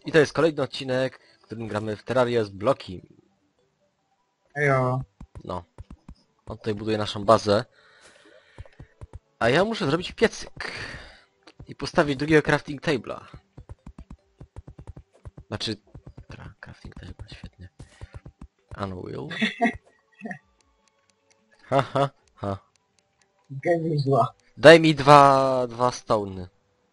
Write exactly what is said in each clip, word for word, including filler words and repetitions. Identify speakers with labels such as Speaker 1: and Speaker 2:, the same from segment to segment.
Speaker 1: I to jest kolejny odcinek, w którym gramy w Terrarię z bloki.
Speaker 2: Ejo.
Speaker 1: No. On tutaj buduje naszą bazę. A ja muszę zrobić piecyk. I postawić drugiego crafting table'a. Znaczy... Tra, crafting table, świetnie. Unwheel. Ha, ha, ha.
Speaker 2: Geniusz zła.
Speaker 1: Daj mi dwa... dwa stony.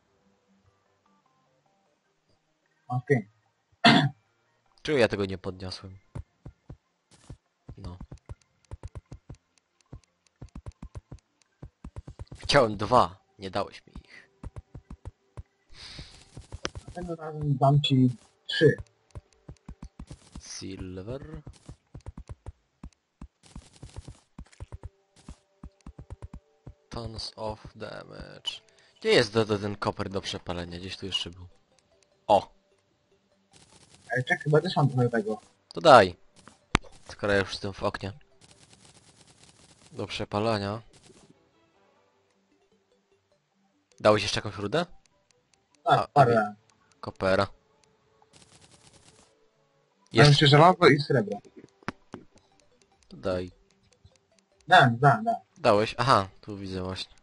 Speaker 2: Okej.
Speaker 1: Czemu ja tego nie podniosłem? No. Chciałem dwa. Nie dałeś mi ich.
Speaker 2: Tym razem dam ci trzy.
Speaker 1: Silver. Tons of damage. Gdzie jest do, do, ten koper do przepalenia? Gdzieś tu jeszcze był. O!
Speaker 2: Ale czekaj, chyba też mam trochę tego.
Speaker 1: To daj. Skoro ja już jestem w oknie. Do przepalania. Dałeś jeszcze jakąś rudę?
Speaker 2: Tak,
Speaker 1: A,
Speaker 2: parę.
Speaker 1: Kopera.
Speaker 2: Mam
Speaker 1: Jeszcze
Speaker 2: jeszcze żelazo i srebro.
Speaker 1: to daj.
Speaker 2: Dam, dam, dam.
Speaker 1: Dałeś? Aha, tu widzę właśnie.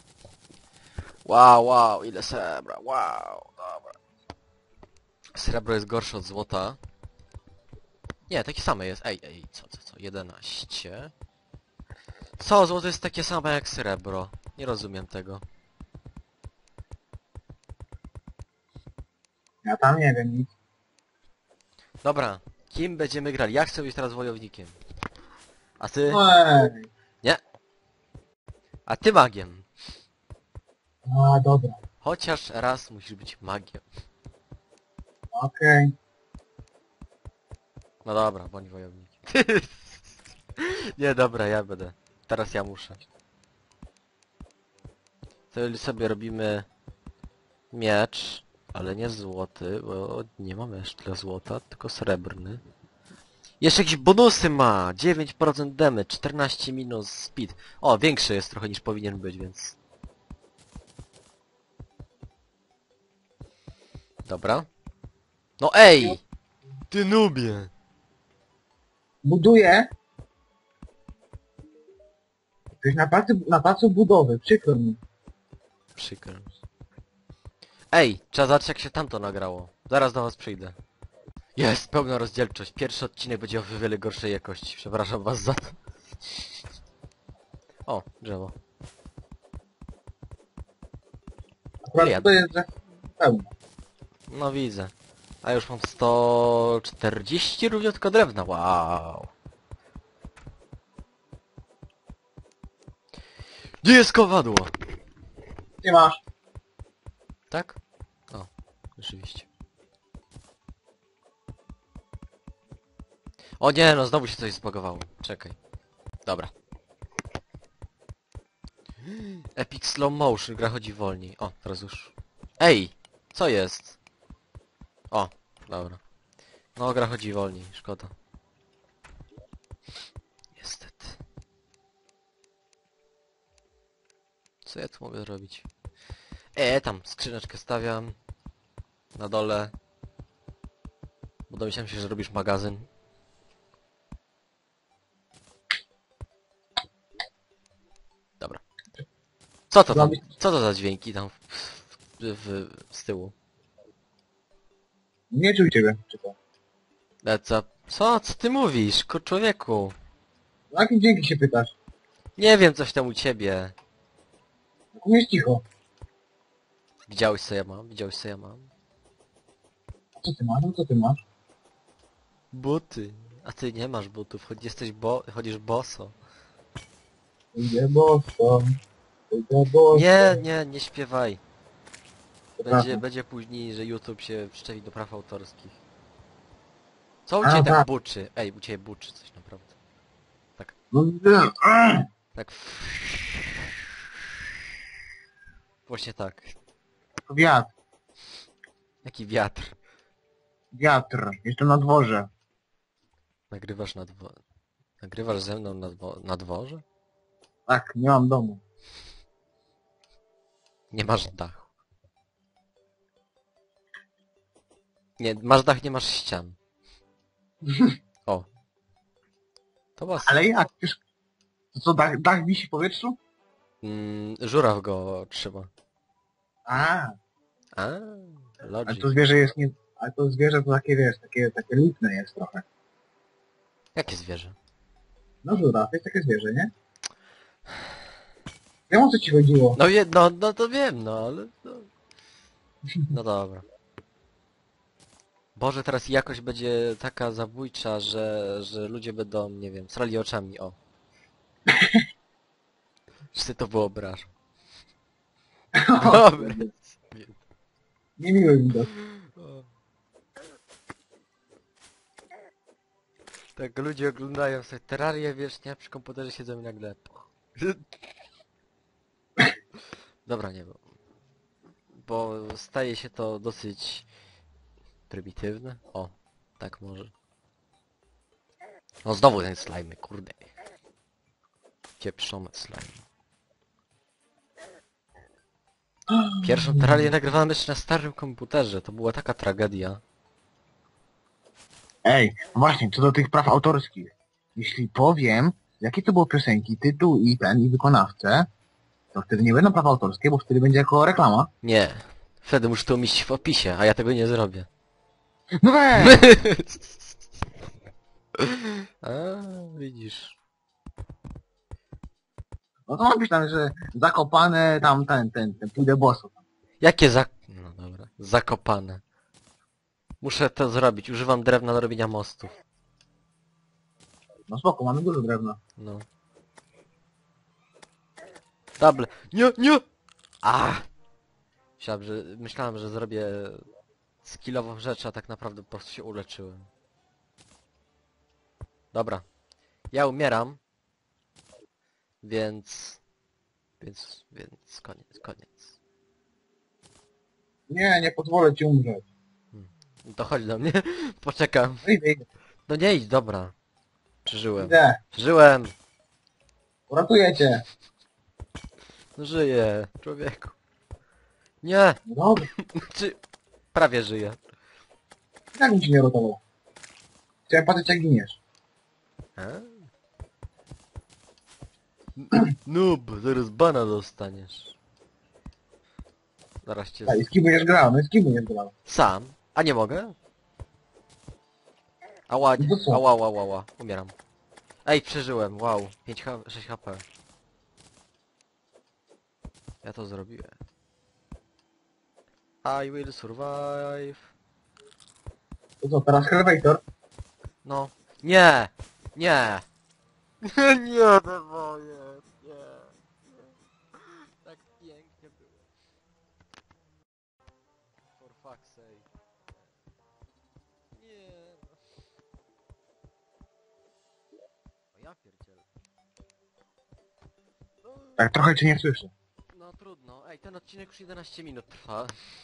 Speaker 1: Wow, wow, ile srebra, wow, dobra. Srebro jest gorsze od złota. Nie, takie same jest. Ej, ej, co, co, co, jedenaście. Co, złoto jest takie same jak srebro. Nie rozumiem tego.
Speaker 2: Ja tam nie wiem nic.
Speaker 1: Dobra, kim będziemy grali? Ja chcę być teraz wojownikiem. A ty?
Speaker 2: Ej.
Speaker 1: Nie. A ty magiem.
Speaker 2: A, dobra.
Speaker 1: Chociaż raz musisz być magiem.
Speaker 2: Okej.
Speaker 1: No dobra, bądź wojownikiem. Nie, dobra, ja będę. Teraz ja muszę. To sobie robimy miecz, ale nie złoty, bo nie mamy jeszcze tyle złota, tylko srebrny. Jeszcze jakieś bonusy ma! dziewięć procent damage, czternaście minus speed. O, większy jest trochę niż powinien być, więc... Dobra. No ej! Ty nubie!
Speaker 2: Buduję. Jesteś na placu, na placu budowy, przykro mi.
Speaker 1: Przykro. Ej, trzeba zobaczyć jak się tamto nagrało. Zaraz do was przyjdę. Jest, pełna rozdzielczość. Pierwszy odcinek będzie o wiele gorszej jakości. Przepraszam was za to. O, drzewo.
Speaker 2: Akurat
Speaker 1: Ja-
Speaker 2: to jest że pełno.
Speaker 1: No widzę. A już mam sto czterdzieści równiutko drewna. Wow. Gdzie jest kowadło?
Speaker 2: Gdzie masz?
Speaker 1: Tak? O, rzeczywiście. O nie, no znowu się coś zbagowało. Czekaj. Dobra. Epic slow motion, gra chodzi wolniej. O, teraz już. Ej! Co jest? O, dobra. No, gra chodzi wolniej, szkoda. Niestety. Co ja tu mogę zrobić? E, tam skrzyneczkę stawiam. Na dole. Bo domyślam się, że robisz magazyn. Dobra. Co to tam? Co to za dźwięki tam w, w, w, z tyłu?
Speaker 2: Nie czuj ciebie, czy to?
Speaker 1: E, co? Co? Co ty mówisz? Kur człowieku.
Speaker 2: O jakim dzięki się pytasz?
Speaker 1: Nie wiem, coś tam u ciebie.
Speaker 2: Umiesz cicho.
Speaker 1: Widziałeś co ja mam? Widziałeś co ja mam?
Speaker 2: A co ty masz? No co ty masz?
Speaker 1: Buty. A ty nie masz butów, choć jesteś bo... chodzisz boso.
Speaker 2: Idę boso. Idę boso.
Speaker 1: Nie, nie, nie śpiewaj. Będzie,
Speaker 2: Przepraszam.
Speaker 1: będzie później, że YouTube się przyczepi do praw autorskich. Co u
Speaker 2: A,
Speaker 1: ciebie tak
Speaker 2: tak.
Speaker 1: buczy? Ej, u ciebie buczy coś naprawdę.
Speaker 2: No wiem. A!
Speaker 1: Tak. Właśnie tak.
Speaker 2: To wiatr.
Speaker 1: Jaki wiatr.
Speaker 2: Wiatr. Jestem na dworze.
Speaker 1: Nagrywasz na dwo... Nagrywasz ze mną na, dwo... na dworze?
Speaker 2: Tak, nie mam domu.
Speaker 1: Nie masz dachu. Nie, masz dach, nie masz ścian. O. To was.
Speaker 2: Ale jak? Przecież... To co, dach, dach wisi w powietrzu?
Speaker 1: Mm, żuraw go trzyma.
Speaker 2: A,
Speaker 1: A,
Speaker 2: ale
Speaker 1: logic.
Speaker 2: to zwierzę jest nie... Ale to zwierzę to takie, wiesz, takie, takie lipne jest trochę.
Speaker 1: Jakie zwierzę?
Speaker 2: No żuraw, jest takie zwierzę, nie? Wiem, o co ci chodziło.
Speaker 1: No, je, no, no to wiem, no ale... No, no dobra. Boże, teraz jakość będzie taka zabójcza, że, że ludzie będą, nie wiem, srali oczami, o. Czy sobie to wyobrażam? Dobra.
Speaker 2: Niemiły widok.
Speaker 1: O. Tak ludzie oglądają sobie terrarię, wiesz, nie? Przy komputerze siedzą i nagle... Dobra, nie, bo... Bo staje się to dosyć... prymitywne? O, tak może. No znowu ten slime, kurde. Pieprzone slime. Pierwszą terrarię nagrywałem jeszcze na starym komputerze, to była taka tragedia.
Speaker 2: Ej, właśnie, co do tych praw autorskich. Jeśli powiem, jakie to były piosenki, tytuł i ten, i wykonawcę, to wtedy nie będą prawa autorskie, bo wtedy będzie jako reklama.
Speaker 1: Nie. Wtedy muszę to umieścić w opisie, a ja tego nie zrobię.
Speaker 2: No weź!
Speaker 1: A, widzisz.
Speaker 2: No to ma być tam, że zakopane tam ten, ten, ten, pójdę bosu.
Speaker 1: Jakie za... No dobra. Zakopane. Muszę to zrobić. Używam drewna do robienia mostów.
Speaker 2: No spoko, mamy dużo drewna.
Speaker 1: No. Double. Nie, nie! A! Myślałem, że, myślałem, że zrobię skillową rzecz, a tak naprawdę po prostu się uleczyłem. Dobra. Ja umieram. Więc... Więc... Więc koniec, koniec.
Speaker 2: Nie, nie pozwolę ci umrzeć.
Speaker 1: No to chodź do mnie. Poczekam.
Speaker 2: No idę, idę.
Speaker 1: No nie idź, dobra. Przeżyłem.
Speaker 2: Idę.
Speaker 1: Przeżyłem!
Speaker 2: Uratuję cię.
Speaker 1: No żyję, człowieku. Nie!
Speaker 2: No dobra.
Speaker 1: Czy... Prawie żyję.
Speaker 2: Jak mi ci nie uratował? Chciałem patrzeć jak giniesz.
Speaker 1: A? Noob, zaraz bana dostaniesz. Zaraz cię...
Speaker 2: A i
Speaker 1: Z...
Speaker 2: z kim będziesz grał? No i z kim będziesz grał?
Speaker 1: Sam? A nie mogę? Ała,
Speaker 2: No to co?
Speaker 1: ała, ała, ała, ała. Umieram. Ej, przeżyłem, wow. pięć H... sześć H P. Ja to zrobiłem. I will survive.
Speaker 2: To co, teraz Helvator?
Speaker 1: No. Nie! Nie! Nie, to moje! Nie! Tak pięknie było. For fuck's sake. Nie. O ja pierdzielę. No,
Speaker 2: Tak trochę cię nie słyszę.
Speaker 1: no trudno. Ej, ten odcinek już jedenaście minut trwa.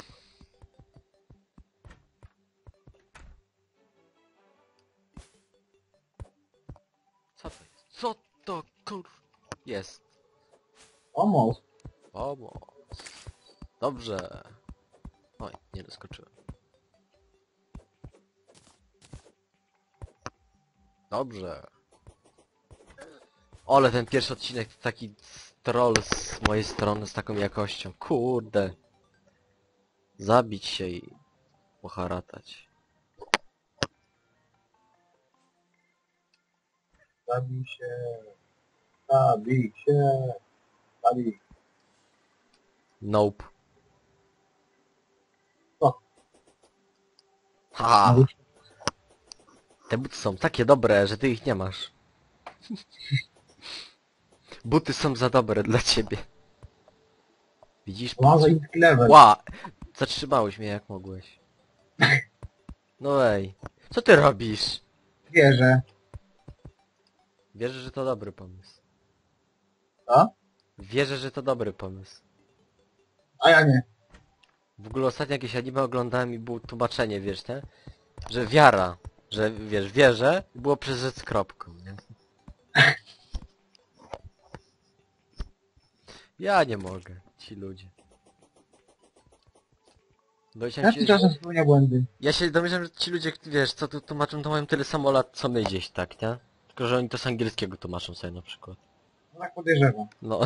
Speaker 1: Co to jest? Co to kur... Jest.
Speaker 2: Almost.
Speaker 1: Pomoc. Dobrze. Oj, nie doskoczyłem. Dobrze. Ale ten pierwszy odcinek to taki troll z mojej strony z taką jakością. Kurde. Zabić się i poharatać.
Speaker 2: Zabij się. Zabij się. Zabij.
Speaker 1: Nope.
Speaker 2: Co?
Speaker 1: Ha!
Speaker 2: No,
Speaker 1: Te buty są takie dobre, że ty ich nie masz. Buty są za dobre dla ciebie. Widzisz?
Speaker 2: Może i level.
Speaker 1: Ła! Zatrzymałeś mnie jak mogłeś. No ej. Co ty robisz?
Speaker 2: Wierzę.
Speaker 1: Wierzę, że to dobry pomysł.
Speaker 2: Co?
Speaker 1: Wierzę, że to dobry pomysł.
Speaker 2: A ja nie.
Speaker 1: W ogóle ostatnio jakieś anime oglądałem i było tłumaczenie, wiesz, nie? Że wiara, że wiesz, wierzę, było przez Z z kropką, nie? Ja nie mogę, ci ludzie. Bo ja,
Speaker 2: Ja
Speaker 1: się,
Speaker 2: czasem spełnia błędy.
Speaker 1: ja się domyślam, że ci ludzie, wiesz, co tu tłumaczą, to mają tyle samo lat, co my gdzieś, tak, nie? Tylko, że oni to z angielskiego tłumaczą sobie na przykład.
Speaker 2: No tak podejrzewam.
Speaker 1: No.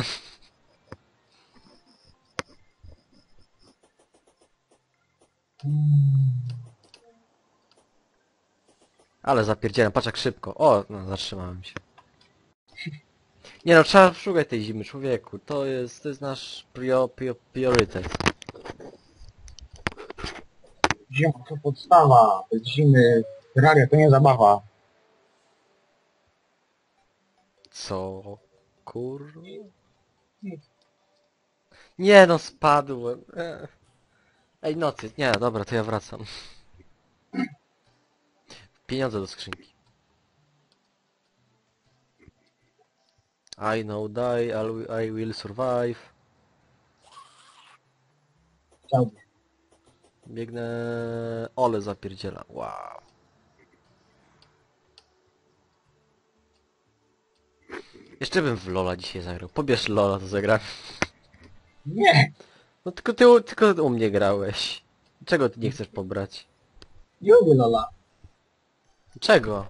Speaker 2: Hmm.
Speaker 1: Ale zapierdzielam, patrz jak szybko. O, no zatrzymałem się. Nie no, trzeba szukać tej zimy, człowieku. To jest, to jest nasz prio, prio, priorytet.
Speaker 2: Zima to podstawa. Bez zimy realia to nie zabawa.
Speaker 1: Co? Kur... Nie no, spadłem. E. Ej, nocy. Nie, dobra, to ja wracam. Pieniądze do skrzynki. I know die, I'll- I will survive.
Speaker 2: Chciałbym.
Speaker 1: Biegnę... Ole zapierdziela. Wow. Jeszcze bym w Lola dzisiaj zagrał. Pobierz Lola, to zagram.
Speaker 2: Nie!
Speaker 1: No tylko ty, u- tylko u mnie grałeś. Czego ty nie chcesz pobrać?
Speaker 2: Nie lubię Lola.
Speaker 1: Czego?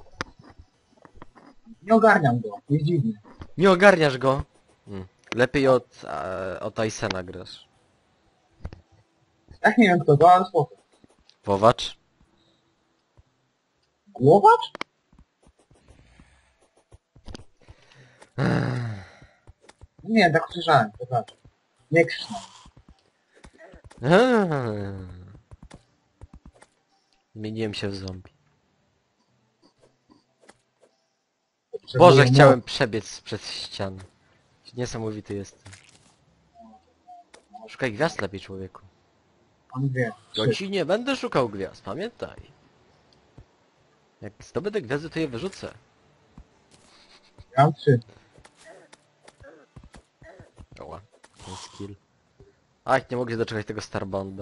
Speaker 2: Nie ogarniam go. Jest dziwny.
Speaker 1: Nie ogarniasz go? Hmm. Lepiej od, e, od Tysena grasz.
Speaker 2: Tak nie wiem kto to, ale spoko.
Speaker 1: Wowacz?
Speaker 2: Głowacz? Nie, tak słyszałem, przepraszam. Nie krzycz na mnie.
Speaker 1: Eee. Zmieniłem się w zombie.
Speaker 2: Potrzebuję
Speaker 1: Boże,
Speaker 2: mocy.
Speaker 1: chciałem przebiec przez ścianę. Niesamowity jestem. Szukaj gwiazd lepiej, człowieku.
Speaker 2: Mam dwie.
Speaker 1: Ja
Speaker 2: Trzy.
Speaker 1: ci nie będę szukał gwiazd, pamiętaj. Jak zdobędę gwiazdy, to je wyrzucę.
Speaker 2: Ja mam trzy.
Speaker 1: Oła, ten skill. Ach, nie mogę się doczekać tego Starbonda.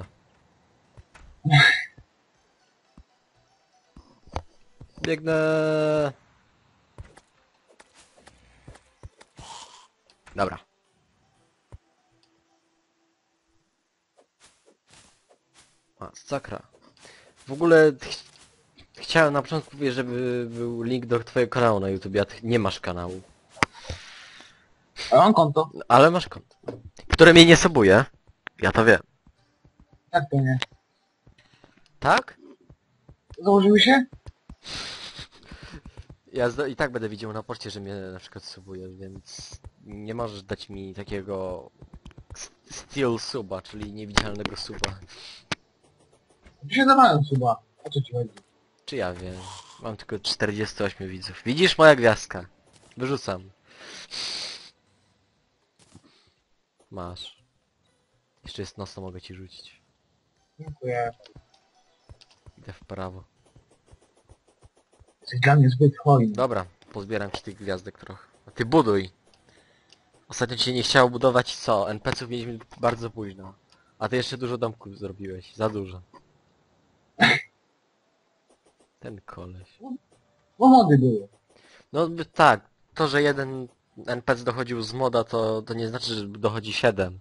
Speaker 1: Biegnę. Dobra. A, sakra. W ogóle ch chciałem na początku powiedzieć, żeby był link do twojego kanału na YouTube, a ty nie masz kanału.
Speaker 2: A mam konto.
Speaker 1: Ale masz konto. Które mnie nie subuje. Ja to wiem.
Speaker 2: Jak to nie?
Speaker 1: Tak?
Speaker 2: Założyły się?
Speaker 1: Ja zda- i tak będę widział na poczcie, że mnie na przykład subuje, więc nie możesz dać mi takiego s- steal suba, czyli niewidzialnego suba.
Speaker 2: Tu się dawałem suba. O co ci chodzi?
Speaker 1: Czy ja wiem? Mam tylko czterdziestu ośmiu widzów. Widzisz, moja gwiazdka? Wyrzucam. Masz. Jeszcze jest nos, to mogę ci rzucić.
Speaker 2: Dziękuję.
Speaker 1: Idę w prawo.
Speaker 2: Jesteś dla mnie zbyt hojny.
Speaker 1: Dobra, pozbieram ci tych gwiazdek trochę. A ty buduj. Ostatnio ci się nie chciało budować i co? N P C ów mieliśmy bardzo późno. A ty jeszcze dużo domków zrobiłeś. Za dużo. Ten koleś.
Speaker 2: Bo mody były.
Speaker 1: No by- tak, to że jeden N P C dochodził z moda, to, to nie znaczy, że dochodzi siedem.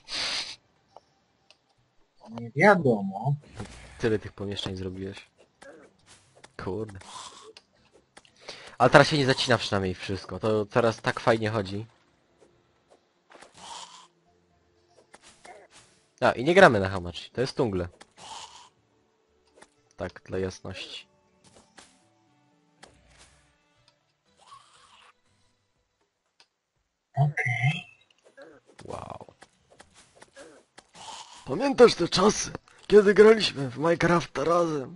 Speaker 2: Nie wiadomo.
Speaker 1: Tyle tych pomieszczeń zrobiłeś. Kurde. Ale teraz się nie zacina przynajmniej wszystko. To teraz tak fajnie chodzi. A, i nie gramy na Hamachi. To jest tungle. Tak, dla jasności.
Speaker 2: Okej.
Speaker 1: Wow. Pamiętasz te czasy, kiedy graliśmy w Minecrafta razem?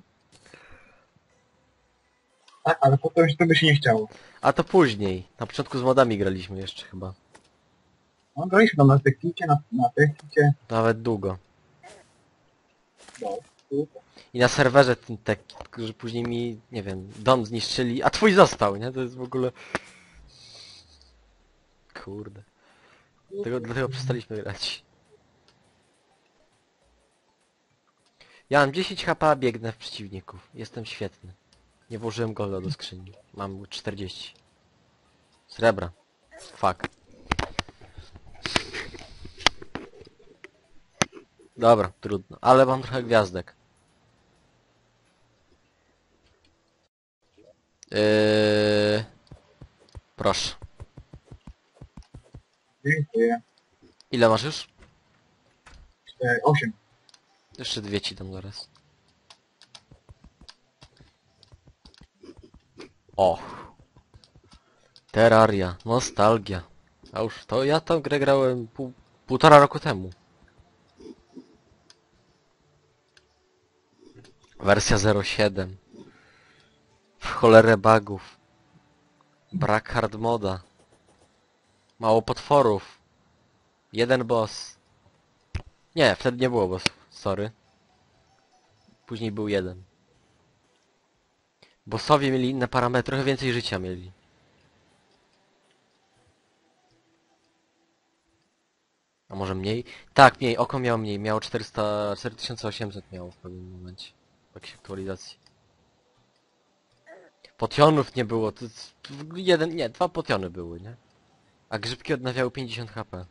Speaker 2: Tak, ale potem już to by się nie chciało.
Speaker 1: A to później. Na początku z modami graliśmy jeszcze chyba.
Speaker 2: No graliśmy tam na teklicie, na, na teklicie.
Speaker 1: Nawet długo.
Speaker 2: No, tu.
Speaker 1: I na serwerze ten tek, że później mi, nie wiem, dom zniszczyli, a twój został, nie? To jest w ogóle... Kurde. Dlatego, dlatego przestaliśmy grać. Ja mam dziesięć H P, a biegnę w przeciwników. Jestem świetny. Nie włożyłem golda do skrzyni. Mam czterdzieści. Srebra. Fuck. Dobra, trudno. Ale mam trochę gwiazdek. Yy... Proszę.
Speaker 2: Dziękuję.
Speaker 1: Ile masz już?
Speaker 2: Cztery, osiem.
Speaker 1: Jeszcze dwie ci dam zaraz. O! Terraria, nostalgia. A już to ja tą grę grałem pół, półtora roku temu. Wersja zero siedem. W cholerę bugów. Brak hard moda. Mało potworów. Jeden boss. Nie, wtedy nie było bossów. Sorry. Później był jeden. Bossowie mieli inne parametry, trochę więcej życia mieli. A może mniej? Tak, mniej. Oko miało mniej. Miało czterysta... cztery tysiące osiemset miało w pewnym momencie. W jakiejś aktualizacji. Potionów nie było. To, to jeden... Nie, dwa potiony były, nie? A grzybki odnawiały pięćdziesiąt H P.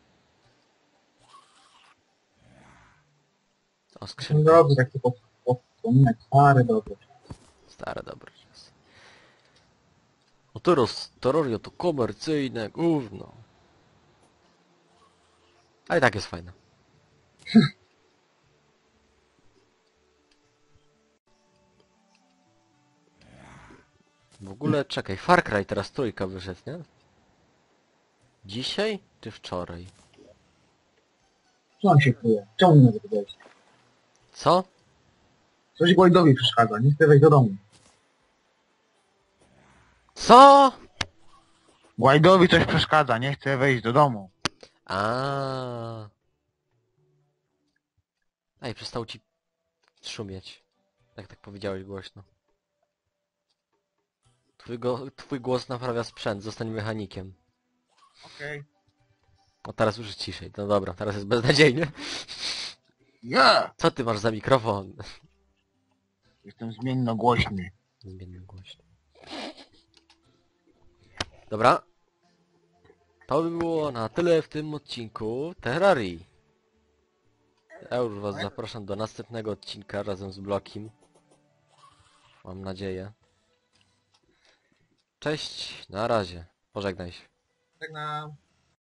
Speaker 1: O, skrzynka.
Speaker 2: Dobrze, tak to wspominać. Stary, dobry.
Speaker 1: Stare, dobre czasy. O teraz Terraria to komercyjne gówno. Ale i tak jest fajne. W ogóle, czekaj, Far Cry teraz trójka wyszedł, nie? Dzisiaj czy wczoraj?
Speaker 2: Co on się czuje? Czemu nie może wejść?
Speaker 1: Co?
Speaker 2: Coś Głajdowi przeszkadza, nie chce wejść do domu.
Speaker 1: Co?
Speaker 2: Głajdowi coś przeszkadza, nie chce wejść do domu.
Speaker 1: A. Ej, przestał ci szumieć. Jak tak powiedziałeś głośno. Twój, go, twój głos naprawia sprzęt, zostań mechanikiem.
Speaker 2: Okej.
Speaker 1: O, teraz już jest ciszej. No dobra, teraz jest beznadziejnie.
Speaker 2: Ja!
Speaker 1: Co ty masz za mikrofon?
Speaker 2: Jestem zmiennogłośny.
Speaker 1: Zmienny głośno. Dobra. To by było na tyle w tym odcinku Terrarii. Ja już was zapraszam do następnego odcinka razem z Blokim. Mam nadzieję. Cześć, na razie. Pożegnaj się.
Speaker 2: Tak na...